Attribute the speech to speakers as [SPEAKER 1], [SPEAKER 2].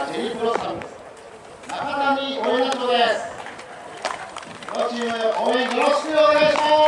[SPEAKER 1] ジェリープロスタム中谷応援団長です。両チーム応援よろしくお願いします。